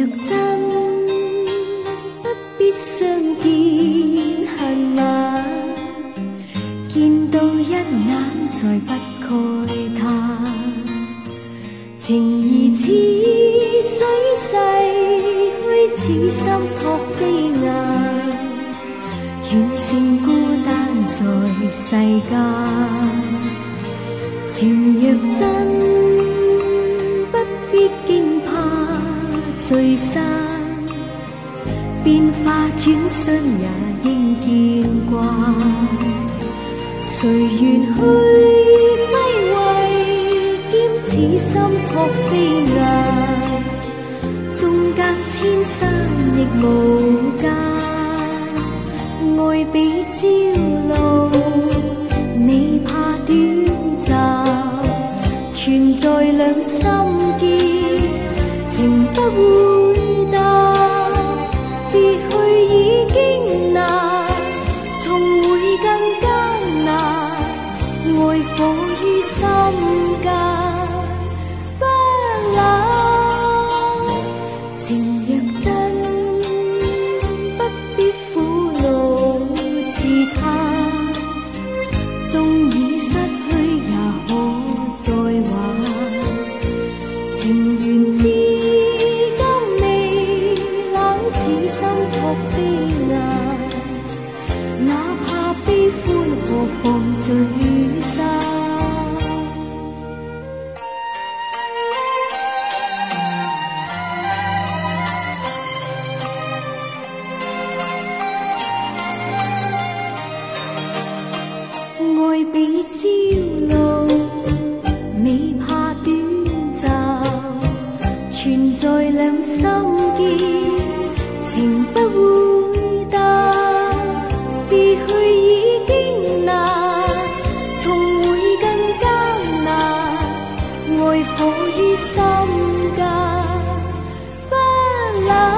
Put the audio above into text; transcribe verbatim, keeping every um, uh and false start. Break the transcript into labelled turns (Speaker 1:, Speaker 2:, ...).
Speaker 1: 真，不必相見恨晚，見到一眼再不慨嘆。情如似水逝去，似心撲飛雁，遠勝孤單在世間。情若真，不必驚怕聚散，變化轉瞬也應見慣。誰願去揮慧，兼此心撲飛雁，縱隔千山亦無間。愛比朝露，你怕短暫，存在兩心結，情不會淡。別去已經難，重會更艱難。愛火於心間，不冷。情若真，不必苦惱自嘆。縱已失去也可再挽。情緣至今未冷，似心撲飛雁。哪怕悲歡何妨聚散。愛比朝露，未怕短暫，存在兩心結，情不會淡。別去已經難，重會更艱難。愛火於心間，不冷。